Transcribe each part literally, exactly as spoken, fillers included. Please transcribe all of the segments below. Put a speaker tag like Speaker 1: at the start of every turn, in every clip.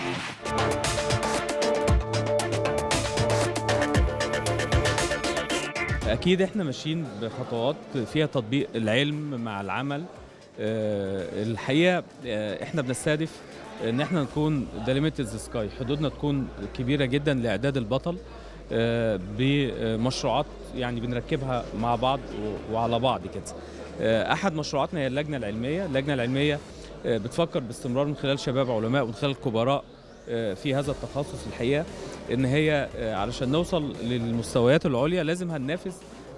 Speaker 1: أكيد إحنا ماشيين بخطوات فيها تطبيق العلم مع العمل. أه الحقيقة أه إحنا بنستهدف إن إحنا نكون ديليميتد سكاي، حدودنا تكون كبيرة جدا لإعداد البطل أه بمشروعات يعني بنركبها مع بعض وعلى بعض كده. أه أحد مشروعاتنا هي اللجنة العلمية، اللجنة العلمية أه بتفكر باستمرار من خلال شباب علماء ومن خلال كبراء أه في هذا التخصص الحقيقة ان هي علشان نوصل للمستويات العليا لازم هننافس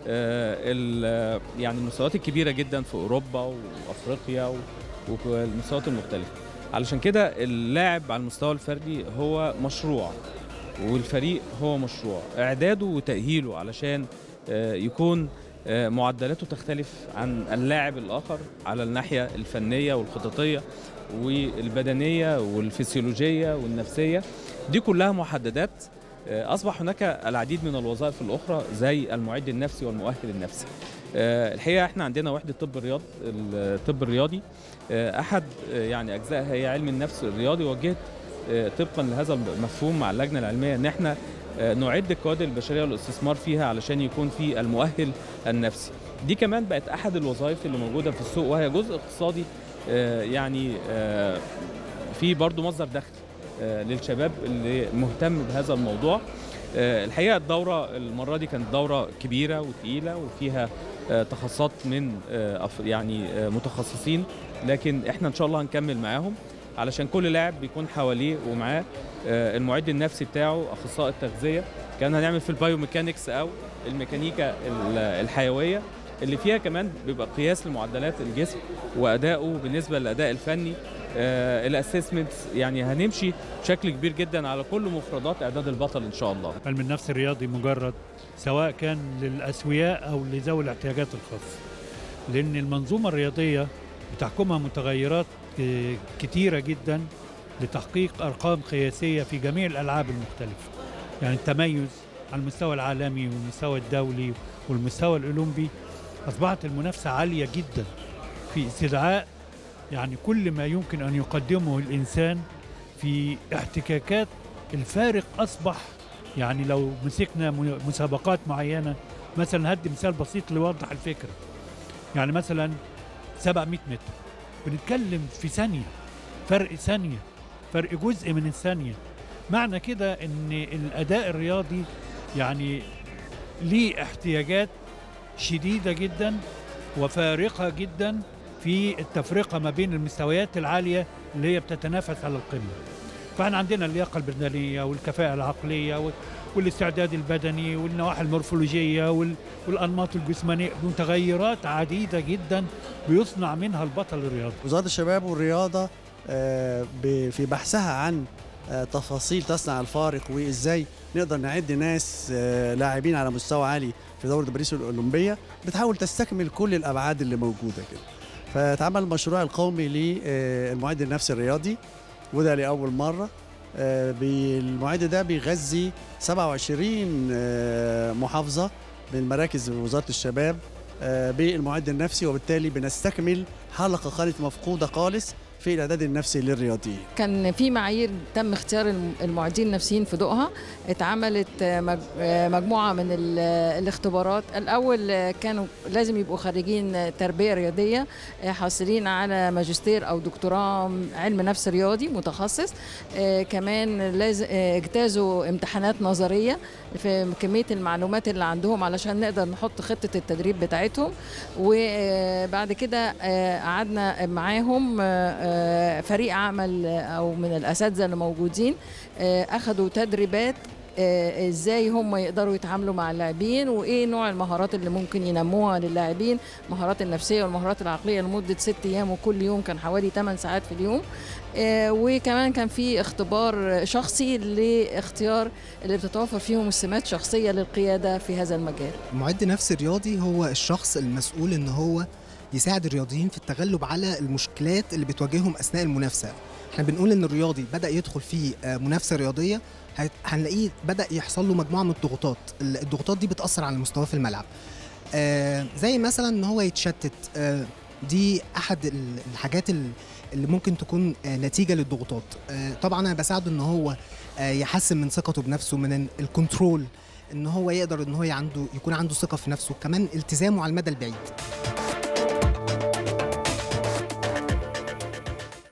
Speaker 1: يعني المستويات الكبيره جدا في اوروبا وافريقيا والمستويات المختلفه. علشان كده اللاعب على المستوى الفردي هو مشروع والفريق هو مشروع، اعداده وتاهيله علشان يكون معدلاته تختلف عن اللاعب الاخر على الناحيه الفنيه والخططيه والبدنيه والفسيولوجيه والنفسيه. دي كلها محددات. أصبح هناك العديد من الوظائف الأخرى زي المعد النفسي والمؤهل النفسي. الحقيقة احنا عندنا وحدة طب الرياض، الطب الرياضي أحد يعني أجزائها هي علم النفس الرياضي، وجهت طبقا لهذا المفهوم مع اللجنة العلمية إن احنا نعد الكوادر البشرية والاستثمار فيها علشان يكون في المؤهل النفسي. دي كمان بقت أحد الوظائف اللي موجودة في السوق، وهي جزء اقتصادي يعني في برضو مصدر دخل للشباب اللي مهتم بهذا الموضوع. الحقيقة الدورة المرة دي كانت دورة كبيرة وثقيلة وفيها تخصصات من يعني متخصصين، لكن احنا ان شاء الله هنكمل معاهم علشان كل لاعب بيكون حواليه ومعاه المعد النفسي بتاعه، اخصائي التغذية. كان هنعمل في البايوميكانكس او الميكانيكا الحيوية اللي فيها كمان بيبقى قياس لمعدلات الجسم وأدائه بالنسبة للأداء الفني. آه الاسسمنتس، يعني هنمشي بشكل كبير جدا على كل مفردات اعداد البطل ان شاء الله.
Speaker 2: علم النفس الرياضي مجرد سواء كان للاسوياء او لذوي الاحتياجات الخاصه، لان المنظومه الرياضيه بتحكمها متغيرات كتيره جدا لتحقيق ارقام قياسيه في جميع الالعاب المختلفه. يعني التميز على المستوى العالمي والمستوى الدولي والمستوى الاولمبي، اصبحت المنافسه عاليه جدا في استدعاء يعني كل ما يمكن أن يقدمه الإنسان في احتكاكات. الفارق أصبح يعني لو مسكنا مسابقات معينة، مثلا هدي مثال بسيط ليوضح الفكرة. يعني مثلا سبعمائة متر بنتكلم في ثانية، فرق ثانية، فرق جزء من الثانية. معنى كده أن الأداء الرياضي يعني ليه احتياجات شديدة جدا وفارقة جدا في التفرقة ما بين المستويات العالية اللي هي بتتنافس على القمة. فاحنا عندنا اللياقة البدنية والكفاءة العقلية والاستعداد البدني والنواحي المورفولوجية والأنماط الجسمانية، متغيرات عديدة جدا بيصنع منها البطل الرياضي.
Speaker 3: وزارة الشباب والرياضة في بحثها عن تفاصيل تصنع الفارق وإزاي نقدر نعد ناس لاعبين على مستوى عالي في دورة باريس الأولمبية، بتحاول تستكمل كل الأبعاد اللي موجودة كده. فتعمل المشروع القومي للمعد النفسي الرياضي، وده لأول مرة. المعد ده بيغذي سبعة وعشرين محافظة من مراكز وزارة الشباب بالمعد النفسي، وبالتالي بنستكمل حلقة كانت مفقودة خالص في الإعداد النفسي للرياضيين.
Speaker 4: كان في معايير تم اختيار المعدين النفسيين في ضوءها. اتعملت مجموعة من الاختبارات. الأول كانوا لازم يبقوا خريجين تربية رياضية حاصلين على ماجستير أو دكتوراه علم نفس رياضي متخصص. كمان لازم اجتازوا امتحانات نظرية في كمية المعلومات اللي عندهم علشان نقدر نحط خطة التدريب بتاعتهم. وبعد كده قعدنا معاهم فريق عمل او من الاساتذه اللي موجودين، اخذوا تدريبات ازاي هم يقدروا يتعاملوا مع اللاعبين وايه نوع المهارات اللي ممكن ينموها للاعبين، المهارات النفسيه والمهارات العقليه لمده ست ايام، وكل يوم كان حوالي ثمان ساعات في اليوم. وكمان كان في اختبار شخصي لاختيار اللي بتتوفر فيهم السمات شخصيه للقياده في هذا المجال.
Speaker 5: المعد النفسي الرياضي هو الشخص المسؤول ان هو يساعد الرياضيين في التغلب على المشكلات اللي بتواجههم أثناء المنافسة. احنا بنقول ان الرياضي بدأ يدخل في منافسة رياضية، هنلاقيه بدأ يحصل له مجموعة من الضغوطات. الضغوطات دي بتأثر على المستوى في الملعب، زي مثلا ان هو يتشتت، دي احد الحاجات اللي ممكن تكون نتيجه للضغوطات. طبعا انا بساعده ان هو يحسن من ثقته بنفسه، من الكنترول، ان هو يقدر ان هو عنده يكون عنده ثقه في نفسه، كمان التزامه على المدى البعيد.